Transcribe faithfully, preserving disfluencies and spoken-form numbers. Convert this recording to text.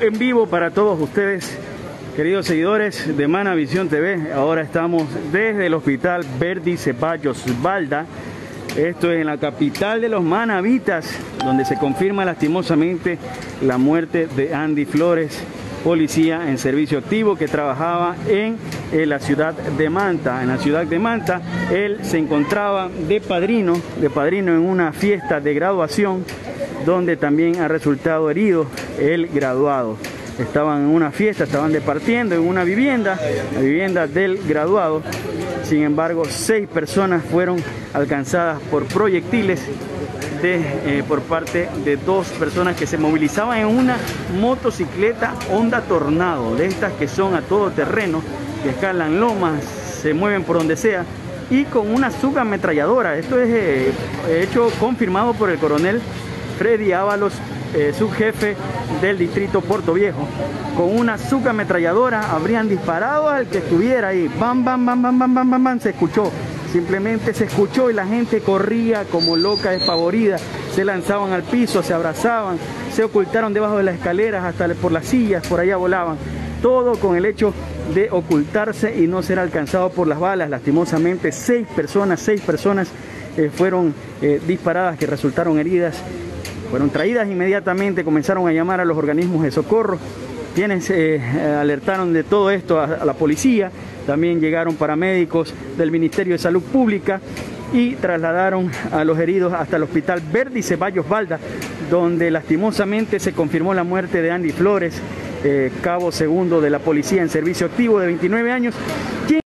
En vivo para todos ustedes, queridos seguidores de Manavisión T V. Ahora estamos desde el Hospital Verdi Ceballos Balda. Esto es en la capital de los manavitas, donde se confirma lastimosamente la muerte de Andy Flores, policía en servicio activo que trabajaba en, en la ciudad de Manta. En la ciudad de Manta, él se encontraba de padrino, de padrino en una fiesta de graduación, donde también ha resultado herido el graduado. Estaban en una fiesta, estaban departiendo en una vivienda, la vivienda del graduado. Sin embargo, seis personas fueron alcanzadas por proyectiles de, eh, por parte de dos personas que se movilizaban en una motocicleta Honda Tornado, de estas que son a todo terreno, que escalan lomas, se mueven por donde sea, y con una subametralladora. Esto es eh, hecho confirmado por el coronel Freddy Ábalos, eh, subjefe del distrito Puerto Viejo. Con una subametralladora habrían disparado al que estuviera ahí. Bam, bam, bam, bam, bam, bam, bam, bam, se escuchó. Simplemente se escuchó y la gente corría como loca, despavorida. Se lanzaban al piso, se abrazaban, se ocultaron debajo de las escaleras, hasta por las sillas, por allá volaban. Todo con el hecho de ocultarse y no ser alcanzado por las balas. Lastimosamente, seis personas, seis personas eh, fueron eh, disparadas, que resultaron heridas. Fueron traídas inmediatamente, comenzaron a llamar a los organismos de socorro, quienes eh, alertaron de todo esto a, a la policía. También llegaron paramédicos del Ministerio de Salud Pública y trasladaron a los heridos hasta el Hospital Verdi Ceballos Balda, donde lastimosamente se confirmó la muerte de Andy Flores, eh, cabo segundo de la policía en servicio activo de veintinueve años, quien